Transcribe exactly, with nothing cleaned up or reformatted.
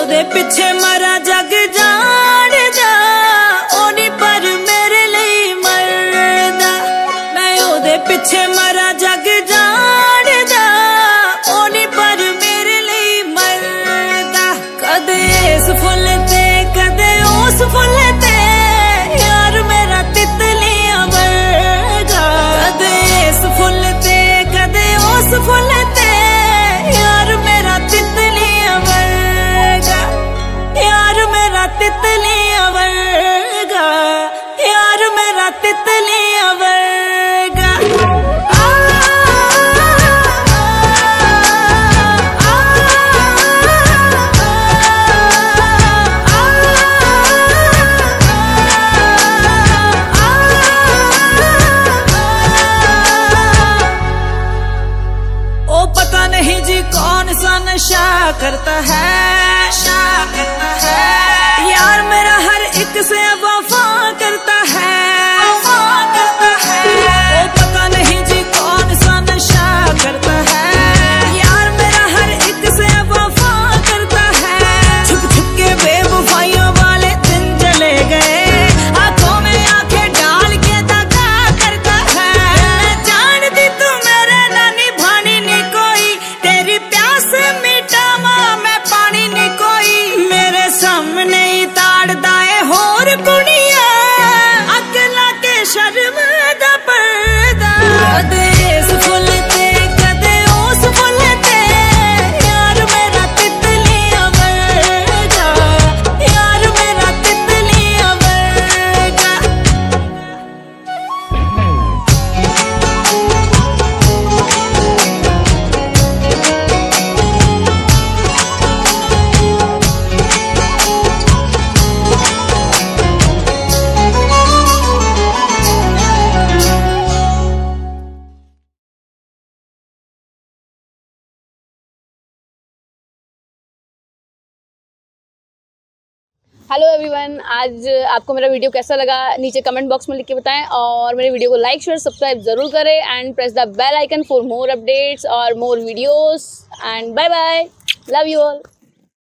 ओदे पिछे मरा जग जान जा ओनी पर मेरे लिए मरदा। मैं ओदे पिछे मरा जग जान जा ओनी पर मेरे लिए मरदा। कदे इस फुल ते कदे उस फुल ते यार मेरा तितलियां वर्गा। कदे इस फुल ते कदे उस फुल ते यार मेरा तितलियां वर्गा। यार मेरा तितलियां वर्गा। यार मेरा तितलियां वर्गा। ओ पता नहीं जी कौन सा नशा करता है, नशा करता है यार मेरा हर एक से वफा करता है, वफा करता है। ओ पता नहीं जी कौन सा नशा करता है यार मेरा हर एक से वफा करता है। छुप छुप के बेवफाइयों वाले दिन चले गए, आंखों में आंखें डाल के दगा करता है। जानती तू मेरे नानी भानी नहीं कोई, तेरी प्यास मिटावा मैं पानी नहीं कोई। मेरे सामने ही ताड़दा है होर कुड़िया, अगला के शर्म दा पर्दा। कदे इस फुल ते कदे उस फुल ते यार मेरा तितलियां वर्गा। यार मेरा तितलियां वर्गा। हेलो एवरीवन, आज आपको मेरा वीडियो कैसा लगा नीचे कमेंट बॉक्स में लिख के बताएं और मेरे वीडियो को लाइक शेयर सब्सक्राइब जरूर करें and press the bell icon for more updates और more videos and bye bye, love you all.